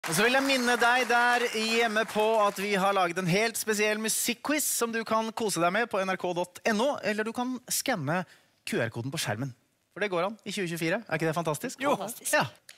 Og så vil jeg minne deg der hjemme på at vi har laget en helt spesiell musikkquiz som du kan kose deg med på nrk.no, eller du kan skanne QR-koden på skjermen. For det går an i 2024. Er ikke det fantastisk? Jo. Ja.